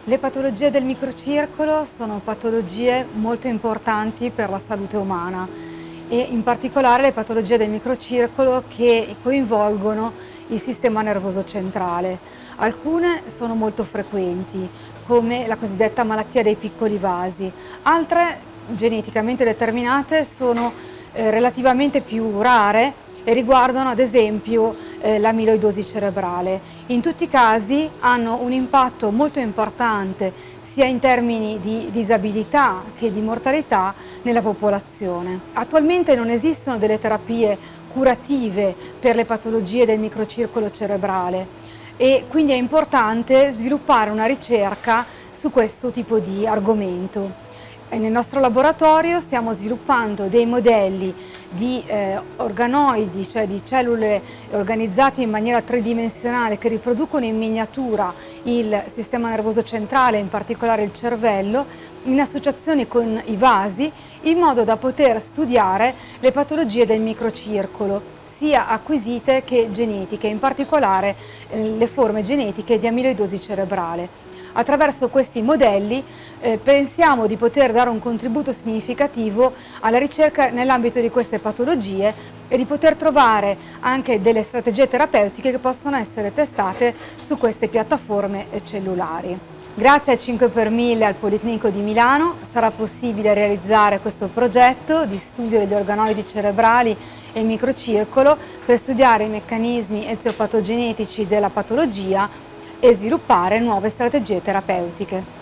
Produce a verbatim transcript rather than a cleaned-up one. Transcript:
Le patologie del microcircolo sono patologie molto importanti per la salute umana e in particolare le patologie del microcircolo che coinvolgono il sistema nervoso centrale. Alcune sono molto frequenti, come la cosiddetta malattia dei piccoli vasi, altre geneticamente determinate sono eh, relativamente più rare e riguardano ad esempio eh, l'amiloidosi cerebrale. In tutti i casi hanno un impatto molto importante sia in termini di disabilità che di mortalità nella popolazione. Attualmente non esistono delle terapie curative per le patologie del microcircolo cerebrale e quindi è importante sviluppare una ricerca su questo tipo di argomento. Nel nostro laboratorio stiamo sviluppando dei modelli di eh, organoidi, cioè di cellule organizzate in maniera tridimensionale che riproducono in miniatura il sistema nervoso centrale, in particolare il cervello, in associazione con i vasi, in modo da poter studiare le patologie del microcircolo, sia acquisite che genetiche, in particolare eh, le forme genetiche di amiloidosi cerebrale. Attraverso questi modelli eh, pensiamo di poter dare un contributo significativo alla ricerca nell'ambito di queste patologie e di poter trovare anche delle strategie terapeutiche che possono essere testate su queste piattaforme cellulari. Grazie al cinque per mille al Policlinico di Milano sarà possibile realizzare questo progetto di studio degli organoidi cerebrali e il microcircolo per studiare i meccanismi eziopatogenetici della patologia e sviluppare nuove strategie terapeutiche.